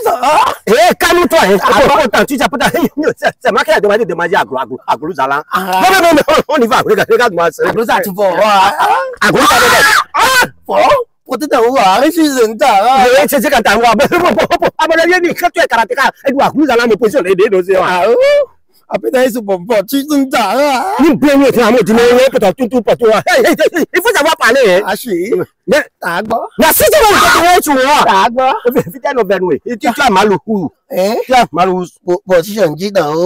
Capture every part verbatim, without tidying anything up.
Eh, calme-toi. Attends, tu sais pas. C'est moi qui ai demandé de manger à Glou à Glou Zalan. Non, non, non, on y va. Regarde, regarde-moi. Glou Zalan, tu vois. À Glou Zalan. Ah, bon. 我真的无法去忍的啊！你这这个单话，不不不不，啊不，你你看对卡拉迪卡，哎，我古人那么不是来的东西啊！啊，别再说不不去挣扎啊！你不要听他们今天也不到嘟嘟不嘟啊！哎哎哎，你不讲我办嘞？啊是，那大哥，那是这个我做啊！大哥，别别在那边喂，你就叫马路虎，哎，叫马路，我我是想知道。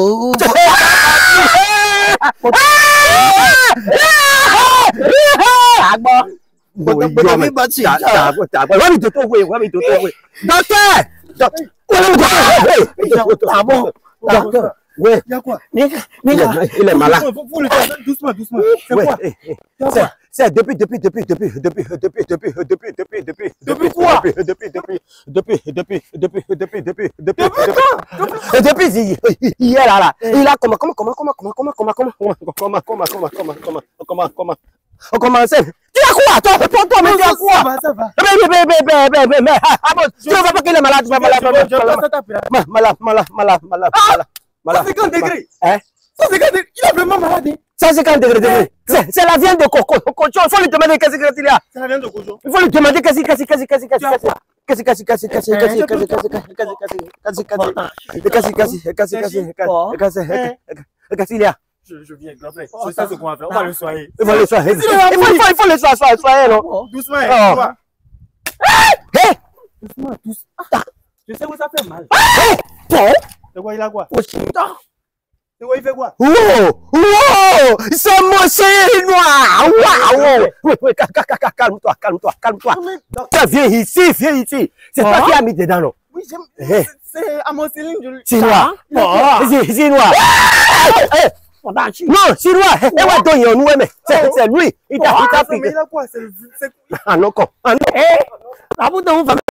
大哥。 我我我没把钱打打过打过，我没做多会，我没做多会。老师，我我我打不打不，喂，你看你看，il est malade. Faut le faire doucement doucement. C'est quoi? C'est depuis depuis depuis depuis depuis depuis depuis depuis depuis depuis depuis quoi? Depuis depuis depuis depuis depuis depuis depuis depuis depuis depuis hier là là. Il a comment comment comment comment comment comment comment comment comment comment comment comment comment comment comment on commence. Tu as quoi? Toi, réponds-toi, mais tu as quoi? Ça va, ça va. Mais, mais, mais, mais, mais, mais, mais, ah bon, tu ne vas pas qu'il est malade, tu vas malade, malade, malade, malade, malade, malade, malade. cent cinquante degrés. Hein? cent cinquante degrés. Il est vraiment malade. cent cinquante degrés. C'est la viande de coco. Il faut lui demander qu'est-ce qu'il y a. C'est la viande de coco. Il faut lui demander qu'est-ce qu'il y a. Qu'est-ce qu'il y a. Qu'est-ce qu'il y a. Qu'est-ce qu'il y a. Qu'est-ce qu'il y a. Qu'est-ce qu'il y a. Qu'est-ce qu'il y a. Je, je viens, grand frère. C'est ça ce qu'on va faire. On va le soigner. Il faut le soigner. Il faut, il faut, il faut le soigner, soigner, non? Doucement, doucement. Hé! Doucement, doucement. Je sais où ça fait mal. Hé! Bon! C'est quoi, il a quoi? C'est quoi, il fait quoi? Wow! Wow! C'est mon chéri noir! Waouh! Oui, oui, calme-toi, calme-toi, calme-toi. Viens ici, viens ici. C'est toi qui as mis dedans, non? Oui, j'aime. C'est amoxicilline. C'est noir. C'est noir. Non, c'est lui. Et ouais, donc, il nous aime. C'est lui. Il t'a fait. Mais il a quoi? C'est. Ah non, quoi? Ah non. Eh, ah bon, donc, on va.